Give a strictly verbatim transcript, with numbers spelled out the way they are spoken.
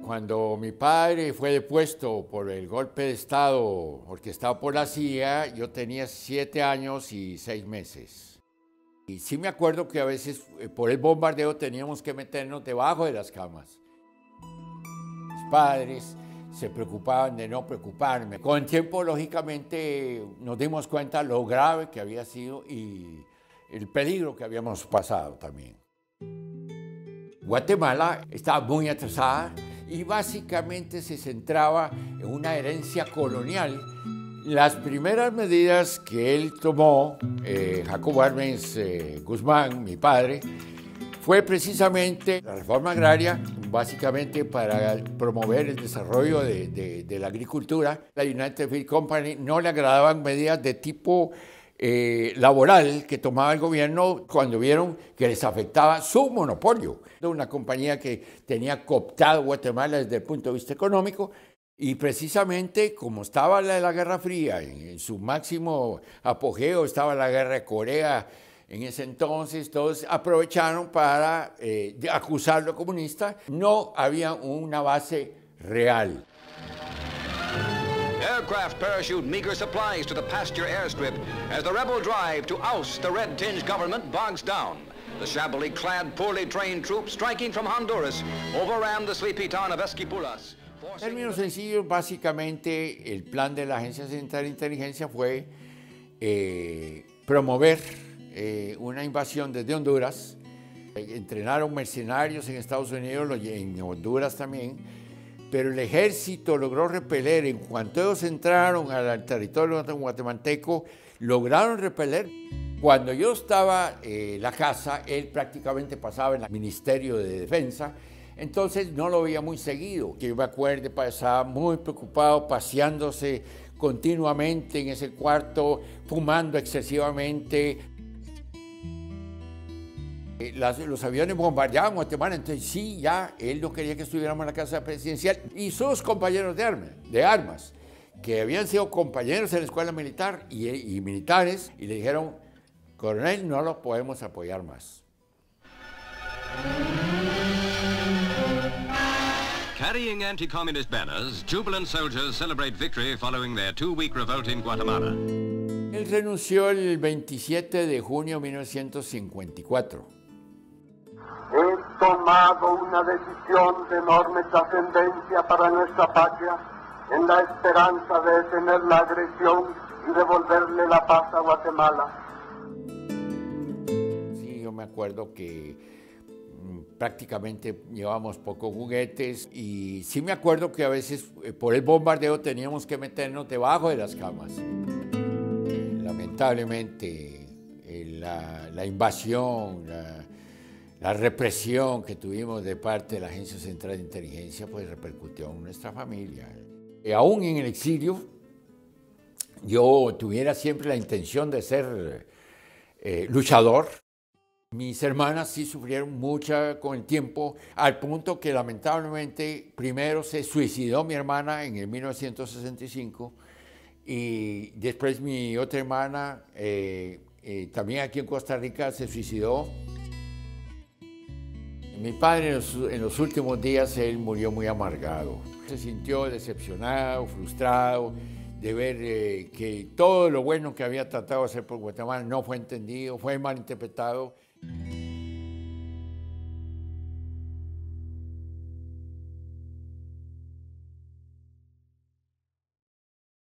Cuando mi padre fue depuesto por el golpe de Estado orquestado por la C I A, yo tenía siete años y seis meses. Y sí me acuerdo que a veces eh, por el bombardeo teníamos que meternos debajo de las camas. Mis padres se preocupaban de no preocuparme. Con el tiempo, lógicamente, nos dimos cuenta lo grave que había sido y el peligro que habíamos pasado también. Guatemala estaba muy atrasada y básicamente se centraba en una herencia colonial. Las primeras medidas que él tomó, eh, Jacobo Arbenz eh, Guzmán, mi padre, fue precisamente la reforma agraria, básicamente para promover el desarrollo de, de, de la agricultura. La United Fruit Company no le agradaban medidas de tipo eh, laboral que tomaba el gobierno cuando vieron que les afectaba su monopolio. Una compañía que tenía cooptado Guatemala desde el punto de vista económico. Y precisamente como estaba la, la Guerra Fría, en, en su máximo apogeo estaba la Guerra de Corea en ese entonces, todos aprovecharon para eh, acusarlo de comunista. No había una base real. Aircraft parachute meager supplies to the pasture airstrip as the rebel drive to oust the red-tinged government bogs down. The shabbily clad, poorly trained troops striking from Honduras overran the sleepy town of Esquipulas. En términos sencillos, básicamente el plan de la Agencia Central de Inteligencia fue eh, promover eh, una invasión desde Honduras. Entrenaron mercenarios en Estados Unidos, en Honduras también, pero el ejército logró repeler. En cuanto ellos entraron al territorio guatemalteco, lograron repeler. Cuando yo estaba en eh, la casa, él prácticamente pasaba en el Ministerio de Defensa. Entonces no lo veía muy seguido, que yo me acuerde, pasaba muy preocupado, paseándose continuamente en ese cuarto, fumando excesivamente. Las, los aviones bombardeaban Guatemala, entonces sí, ya él no quería que estuviéramos en la casa presidencial. Y sus compañeros de, arma, de armas, que habían sido compañeros en la escuela militar y, y militares, y le dijeron, coronel, no lo podemos apoyar más. Carrying anti-communist banners, jubilant soldiers celebrate victory following their two-week revolt in Guatemala. Él renunció el veintisiete de junio de mil novecientos cincuenta y cuatro. He tomado una decisión de enorme trascendencia para nuestra patria en la esperanza de detener la agresión y devolverle la paz a Guatemala. Sí, yo me acuerdo que prácticamente llevábamos pocos juguetes y sí me acuerdo que a veces eh, por el bombardeo teníamos que meternos debajo de las camas. Eh, lamentablemente eh, la, la invasión, la, la represión que tuvimos de parte de la Agencia Central de Inteligencia pues repercutió en nuestra familia. Eh, aún en el exilio yo tuviera siempre la intención de ser eh, luchador. Mis hermanas sí sufrieron mucho con el tiempo, al punto que lamentablemente primero se suicidó mi hermana en el mil novecientos sesenta y cinco y después mi otra hermana, eh, eh, también aquí en Costa Rica, se suicidó. Mi padre en los, en los últimos días él murió muy amargado. Se sintió decepcionado, frustrado de ver eh, que todo lo bueno que había tratado de hacer por Guatemala no fue entendido, fue malinterpretado.